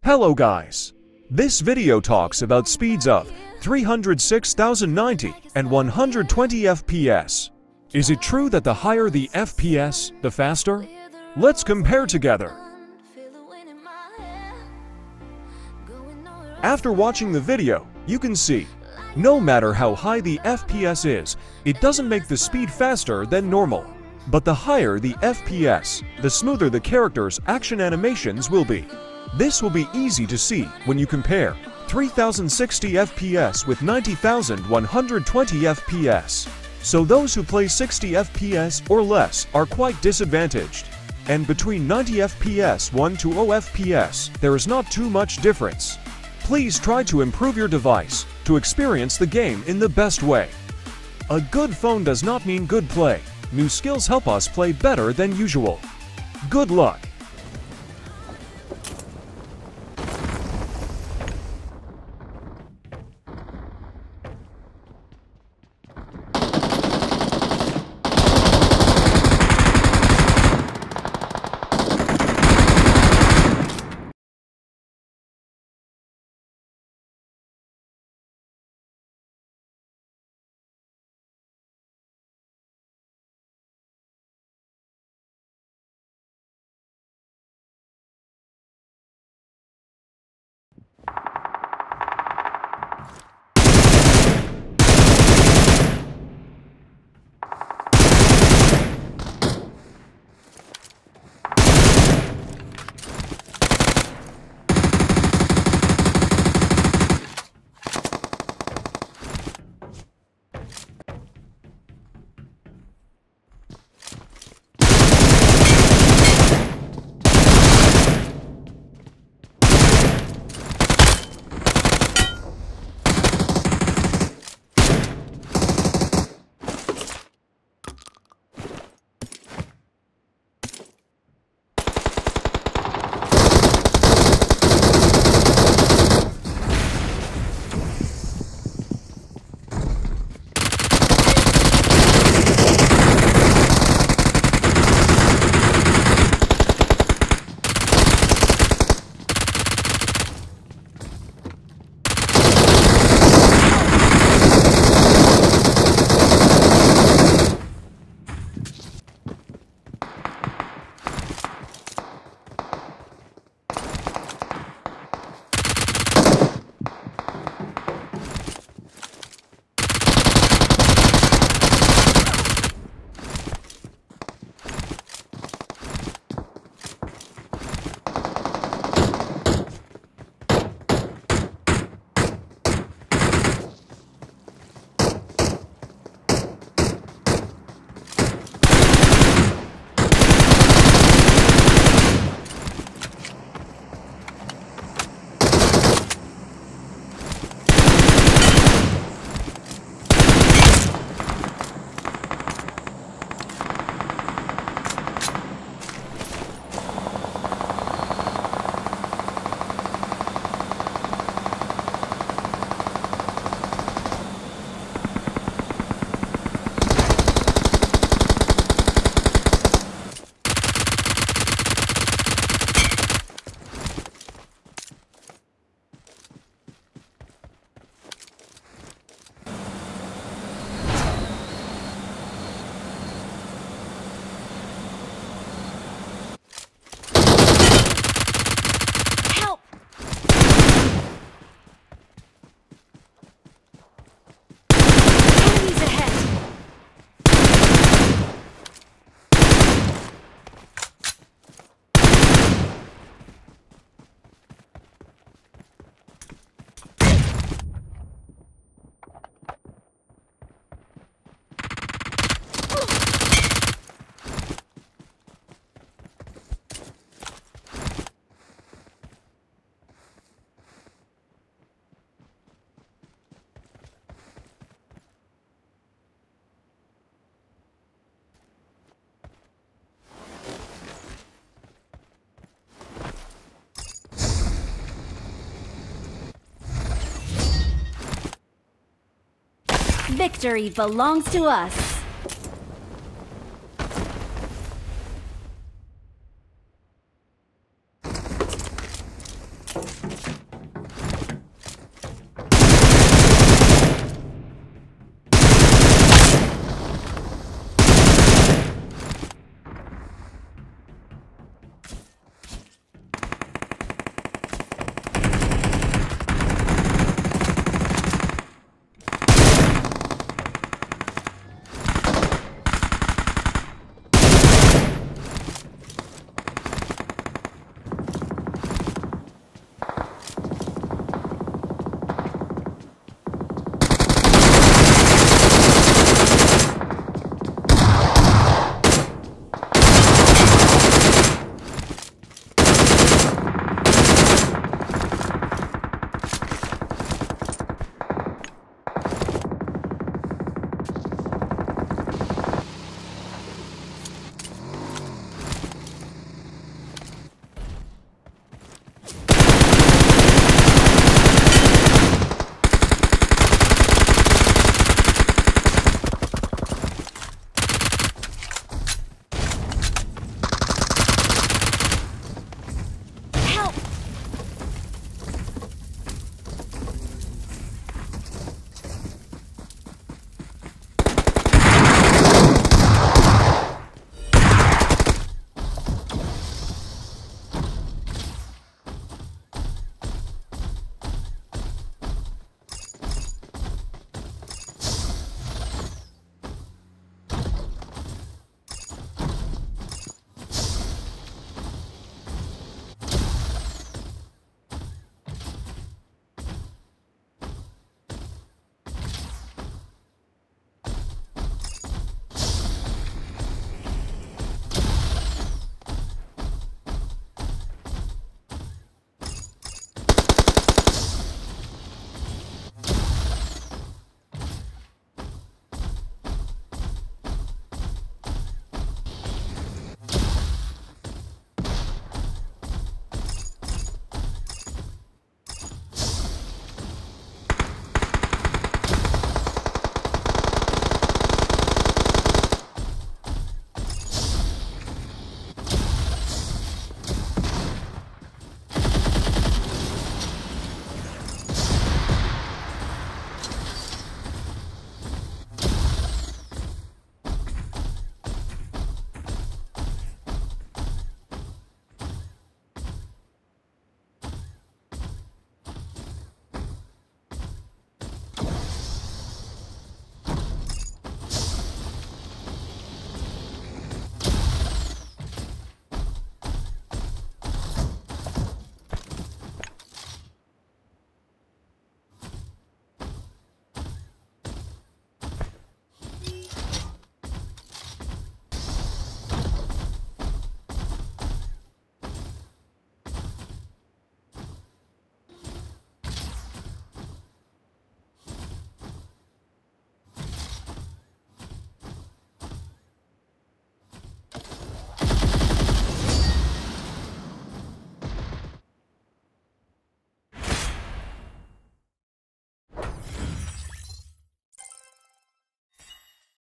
Hello guys! This video talks about speeds of 306,090 and 120 FPS. Is it true that the higher the FPS, the faster? Let's compare together. After watching the video, you can see, no matter how high the FPS is, it doesn't make the speed faster than normal. But the higher the FPS, the smoother the character's action animations will be. This will be easy to see when you compare 3060 FPS with 90,120 FPS. So those who play 60 FPS or less are quite disadvantaged. And between 90 FPS 120 FPS, there is not too much difference. Please try to improve your device to experience the game in the best way. A good phone does not mean good play. New skills help us play better than usual. Good luck! Victory belongs to us.